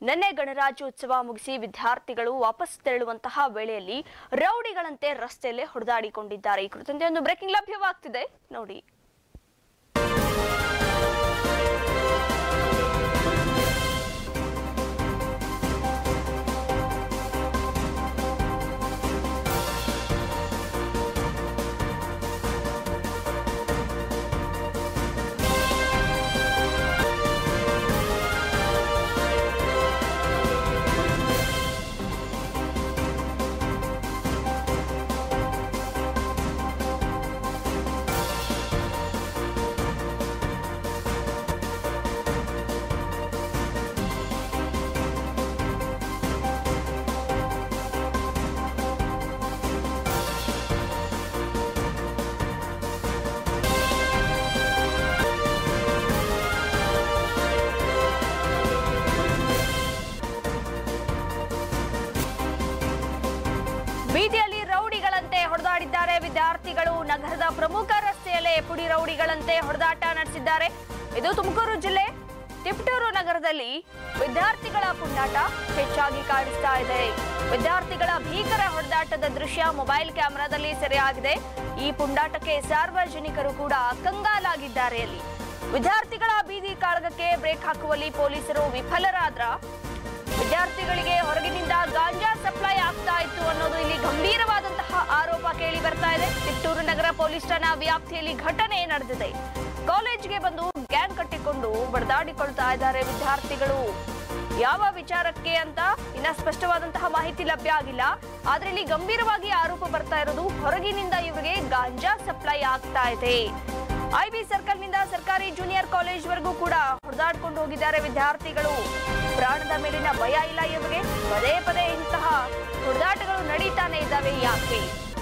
ನಿನ್ನೆ ಗಣರಾಜ್ಯೋತ್ಸವ ಮುಗಿಸಿ ವಿದ್ಯಾರ್ಥಿಗಳು ವಾಪಸ್ ತೆರಳುವಂತಹ ವೇಳೆಯಲ್ಲಿ ರೌಡಿಗಳಂತೆ ರಸ್ತೆಯಲ್ಲಿ ಹೊಡೆದಾಡಿಕೊಂಡಿದ್ದಾರೆ. ಈ ಕುರಿತಂತೆ ಒಂದು ಬ್ರೇಕಿಂಗ್ ಲಭ್ಯವಾಗ್ತಿದೆ ನೋಡಿ. ಬೀದಿಯಲ್ಲಿ ರೌಡಿಗಳಂತೆ ಹೊಡೆದಾಡಿದ್ದಾರೆ ವಿದ್ಯಾರ್ಥಿಗಳು. ನಗರದ ಪ್ರಮುಖ ರಸ್ತೆಯಲ್ಲೇ ಪುಡಿ ರೌಡಿಗಳಂತೆ ಹೊಡೆದಾಟ ನಡೆಸಿದ್ದಾರೆ. ಇದು ತುಮಕೂರು ಜಿಲ್ಲೆ ತಿಪಟೂರು ನಗರದಲ್ಲಿ ವಿದ್ಯಾರ್ಥಿಗಳ ಪುಂಡಾಟ ಹೆಚ್ಚಾಗಿ ಕಾಣಿಸ್ತಾ ಇದೆ. ವಿದ್ಯಾರ್ಥಿಗಳ ಭೀಕರ ಹೊಡೆದಾಟದ ದೃಶ್ಯ ಮೊಬೈಲ್ ಕ್ಯಾಮೆರಾದಲ್ಲಿ ಸೆರೆಯಾಗಿದೆ. ಈ ಪುಂಡಾಟಕ್ಕೆ ಸಾರ್ವಜನಿಕರು ಕೂಡ ಕಂಗಾಲಾಗಿದ್ದಾರೆ. ಅಲ್ಲಿ ವಿದ್ಯಾರ್ಥಿಗಳ ಬೀದಿ ಕಾಳಗಕ್ಕೆ ಬ್ರೇಕ್ ಹಾಕುವಲ್ಲಿ ಪೊಲೀಸರು ವಿಫಲರಾದ್ರ ವಿದ್ಯಾರ್ಥಿಗಳಿಗೆ ಹೊರಗಿನಿಂದ ಗಾಂಜಾ ಸಪ್ಲೈ ಆಗ್ತಾ ಇತ್ತು ಅನ್ನೋದು ಇಲ್ಲಿ ಗಂಭೀರವಾದಂತಹ ಆರೋಪ ಕೇಳಿ ಬರ್ತಾ ಇದೆ. ತಿಪಟೂರು ನಗರ ಪೊಲೀಸ್ ಠಾಣಾ ವ್ಯಾಪ್ತಿಯಲ್ಲಿ ಘಟನೆ ನಡೆದಿದೆ. ಕಾಲೇಜ್ಗೆ ಬಂದು ಗ್ಯಾಂಗ್ ಕಟ್ಟಿಕೊಂಡು ಬಡದಾಡಿಕೊಳ್ತಾ ಇದ್ದಾರೆ ವಿದ್ಯಾರ್ಥಿಗಳು. ಯಾವ ವಿಚಾರಕ್ಕೆ ಅಂತ ಇನ್ನ ಸ್ಪಷ್ಟವಾದಂತಹ ಮಾಹಿತಿ ಲಭ್ಯ ಆಗಿಲ್ಲ. ಆದ್ರೆ ಇಲ್ಲಿ ಗಂಭೀರವಾಗಿ ಆರೋಪ ಬರ್ತಾ ಇರೋದು ಹೊರಗಿನಿಂದ ಇವರಿಗೆ ಗಾಂಜಾ ಸಪ್ಲೈ ಆಗ್ತಾ ಇದೆ. ಐಬಿ ಸರ್ಕಲ್ ನಿಂದ ಸರ್ಕಾರಿ ಜೂನಿಯರ್ ಕಾಲೇಜ್ ವರೆಗೂ ಕೂಡ ಹೊಡೆದಾಡ್ಕೊಂಡು ಹೋಗಿದ್ದಾರೆ ವಿದ್ಯಾರ್ಥಿಗಳು. ಪ್ರಾಣದ ಮೇಲಿನ ಭಯ ಇಲ್ಲ ಇವರಿಗೆ. ಪದೇ ಪದೇ ಇಂತಹ ಹೊಡೆದಾಟಗಳು ನಡೀತಾನೆ ಇದ್ದಾವೆ. ಯಾಕೆ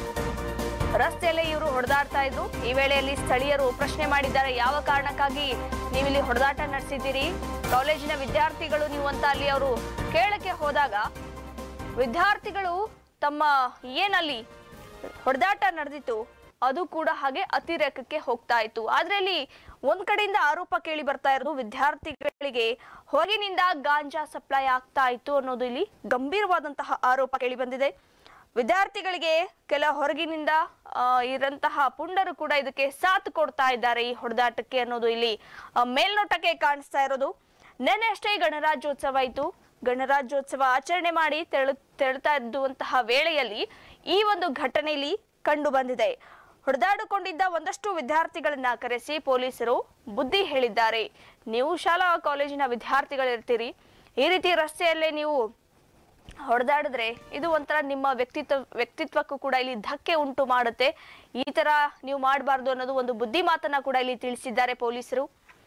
ರಸ್ತೆಯಲ್ಲೇ ಇವರು ಹೊಡೆದಾಡ್ತಾ ಇದ್ರು? ಈ ವೇಳೆಯಲ್ಲಿ ಸ್ಥಳೀಯರು ಪ್ರಶ್ನೆ ಮಾಡಿದ್ದಾರೆ, ಯಾವ ಕಾರಣಕ್ಕಾಗಿ ನೀವಿಲ್ಲಿ ಹೊಡೆದಾಟ ನಡೆಸಿದ್ದೀರಿ? ಕಾಲೇಜಿನ ವಿದ್ಯಾರ್ಥಿಗಳು ನೀವು ಅಂತ ಅಲ್ಲಿ ಅವರು ಕೇಳಕ್ಕೆ ಹೋದಾಗ ವಿದ್ಯಾರ್ಥಿಗಳು ತಮ್ಮ ಏನಲ್ಲಿ ಹೊಡೆದಾಟ ನಡೆದಿತ್ತು ಅದು ಕೂಡ ಹಾಗೆ ಅತಿರೇಕಕ್ಕೆ ಹೋಗ್ತಾ ಇತ್ತು. ಆದ್ರೆ ಅಲ್ಲಿ ಒಂದ್ ಕಡೆಯಿಂದ ಆರೋಪ ಕೇಳಿ ಬರ್ತಾ ಇರೋದು ವಿದ್ಯಾರ್ಥಿಗಳಿಗೆ ಹೊರಗಿನಿಂದ ಗಾಂಜಾ ಸಪ್ಲೈ ಆಗ್ತಾ ಇತ್ತು ಅನ್ನೋದು ಇಲ್ಲಿ ಗಂಭೀರವಾದಂತಹ ಆರೋಪ ಕೇಳಿ ಬಂದಿದೆ. ವಿದ್ಯಾರ್ಥಿಗಳಿಗೆ ಕೆಲ ಹೊರಗಿನಿಂದ ಇರಂತಹ ಪುಂಡರು ಕೂಡ ಇದಕ್ಕೆ ಸಾಥ್ ಕೊಡ್ತಾ ಇದ್ದಾರೆ ಈ ಹೊಡೆದಾಟಕ್ಕೆ ಅನ್ನೋದು ಇಲ್ಲಿ ಮೇಲ್ನೋಟಕ್ಕೆ ಕಾಣಿಸ್ತಾ ಇರೋದು. ನೆನ್ನೆ ಅಷ್ಟೇ ಗಣರಾಜ್ಯೋತ್ಸವ ಇತ್ತು. ಗಣರಾಜ್ಯೋತ್ಸವ ಆಚರಣೆ ಮಾಡಿ ತೆರಳುತ್ತಾ ಇದ್ದುವಂತಹ ವೇಳೆಯಲ್ಲಿ ಈ ಒಂದು ಘಟನೆಯಲ್ಲಿ ಕಂಡು ಬಂದಿದೆ. ಹೊಡೆದಾಡಿಕೊಂಡಿದ್ದ ಒಂದಷ್ಟು ವಿದ್ಯಾರ್ಥಿಗಳನ್ನ ಕರೆಸಿ ಪೊಲೀಸರು ಬುದ್ಧಿ ಹೇಳಿದ್ದಾರೆ. ನೀವು ಶಾಲಾ ಕಾಲೇಜಿನ ವಿದ್ಯಾರ್ಥಿಗಳಿರ್ತೀರಿ, ಈ ರೀತಿ ರಸ್ತೆಯಲ್ಲೇ ನೀವು ಹೊಡೆದಾಡಿದ್ರೆ ಇದು ಒಂಥರ ನಿಮ್ಮ ವ್ಯಕ್ತಿತ್ವಕ್ಕೂ ಕೂಡ ಇಲ್ಲಿ ಧಕ್ಕೆ ಉಂಟು ಮಾಡುತ್ತೆ. ಈ ತರ ನೀವು ಮಾಡಬಾರ್ದು ಅನ್ನೋದು ಒಂದು ಬುದ್ಧಿ ಮಾತನ್ನ ಕೂಡ ಇಲ್ಲಿ ತಿಳಿಸಿದ್ದಾರೆ ಪೊಲೀಸರು.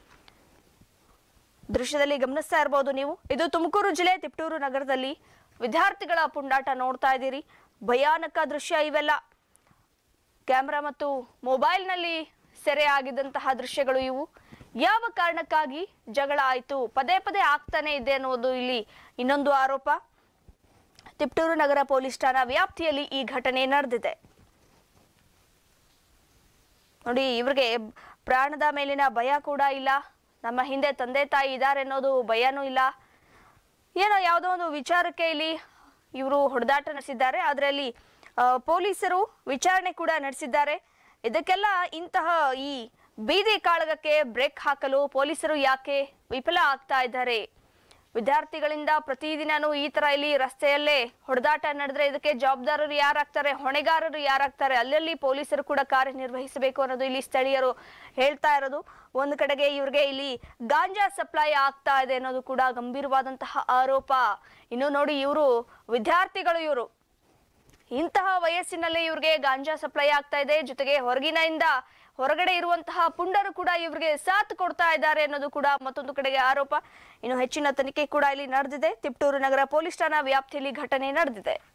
ದೃಶ್ಯದಲ್ಲಿ ಗಮನಿಸ್ತಾ ಇರಬಹುದು ನೀವು. ಇದು ತುಮಕೂರು ಜಿಲ್ಲೆ ತಿಪಟೂರು ನಗರದಲ್ಲಿ ವಿದ್ಯಾರ್ಥಿಗಳ ಪುಂಡಾಟ ನೋಡ್ತಾ ಇದ್ದೀರಿ. ಭಯಾನಕ ದೃಶ್ಯ ಇವೆಲ್ಲ. ಕ್ಯಾಮೆರಾ ಮತ್ತು ಮೊಬೈಲ್ ನಲ್ಲಿ ಸೆರೆ ಆಗಿದ್ದಂತಹ ದೃಶ್ಯಗಳು ಇವು. ಯಾವ ಕಾರಣಕ್ಕಾಗಿ ಜಗಳ ಆಯ್ತು, ಪದೇ ಪದೇ ಆಗ್ತಾನೆ ಇದೆ ಅನ್ನೋದು ಇಲ್ಲಿ ಇನ್ನೊಂದು ಆರೋಪ. ತಿಪಟೂರು ನಗರ ಪೊಲೀಸ್ ಠಾಣಾ ವ್ಯಾಪ್ತಿಯಲ್ಲಿ ಈ ಘಟನೆ ನಡೆದಿದೆ. ನೋಡಿ, ಇವ್ರಿಗೆ ಪ್ರಾಣದ ಮೇಲಿನ ಭಯ ಕೂಡ ಇಲ್ಲ. ನಮ್ಮ ಹಿಂದೆ ತಂದೆ ತಾಯಿ ಇದ್ದಾರೆ ಅನ್ನೋದು ಭಯನೂ ಇಲ್ಲ. ಏನೋ ಯಾವುದೋ ಒಂದು ವಿಚಾರಕ್ಕೆ ಇಲ್ಲಿ ಇವರು ಹೊಡೆದಾಟ ನಡೆಸಿದ್ದಾರೆ. ಆದ್ರೆ ಅಲ್ಲಿ ಪೊಲೀಸರು ವಿಚಾರಣೆ ಕೂಡ ನಡೆಸಿದ್ದಾರೆ. ಇದಕ್ಕೆಲ್ಲ ಇಂತಹ ಈ ಬೀದಿ ಕಾಳಗಕ್ಕೆ ಬ್ರೇಕ್ ಹಾಕಲು ಪೊಲೀಸರು ಯಾಕೆ ವಿಫಲ ಆಗ್ತಾ ಇದ್ದಾರೆ? ವಿದ್ಯಾರ್ಥಿಗಳಿಂದ ಪ್ರತಿದಿನನೂ ಈ ತರ ಇಲ್ಲಿ ರಸ್ತೆಯಲ್ಲೇ ಹೊಡೆದಾಟ ನಡೆದ್ರೆ ಇದಕ್ಕೆ ಜವಾಬ್ದಾರರು ಯಾರಾಗ್ತಾರೆ, ಹೊಣೆಗಾರರು ಯಾರಾಗ್ತಾರೆ? ಅಲ್ಲಲ್ಲಿ ಪೊಲೀಸರು ಕೂಡ ಕಾರ್ಯನಿರ್ವಹಿಸಬೇಕು ಅನ್ನೋದು ಇಲ್ಲಿ ಸ್ಥಳೀಯರು ಹೇಳ್ತಾ ಇರೋದು. ಒಂದು ಕಡೆಗೆ ಇವ್ರಿಗೆ ಇಲ್ಲಿ ಗಾಂಜಾ ಸಪ್ಲೈ ಆಗ್ತಾ ಇದೆ ಅನ್ನೋದು ಕೂಡ ಗಂಭೀರವಾದಂತಹ ಆರೋಪ. ಇನ್ನು ನೋಡಿ, ಇವರು ವಿದ್ಯಾರ್ಥಿಗಳು, ಇವರು ಇಂತಹ ವಯಸ್ಸಿನಲ್ಲೇ ಇವ್ರಿಗೆ ಗಾಂಜಾ ಸಪ್ಲೈ ಆಗ್ತಾ ಇದೆ. ಜೊತೆಗೆ ಹೊರಗಡೆ ಇರುವಂತಹ ಪುಂಡರು ಕೂಡ ಇವ್ರಿಗೆ ಸಾಥ್ ಕೊಡ್ತಾ ಇದ್ದಾರೆ ಅನ್ನೋದು ಕೂಡ ಮತ್ತೊಂದು ಕಡೆಗೆ ಆರೋಪ. ಇನ್ನು ಹೆಚ್ಚಿನ ತನಿಖೆ ಕೂಡ ಇಲ್ಲಿ ನಡೆದಿದೆ. ತಿಪಟೂರು ನಗರ ಪೊಲೀಸ್ ಠಾಣಾ ವ್ಯಾಪ್ತಿಯಲ್ಲಿ ಘಟನೆ ನಡೆದಿದೆ.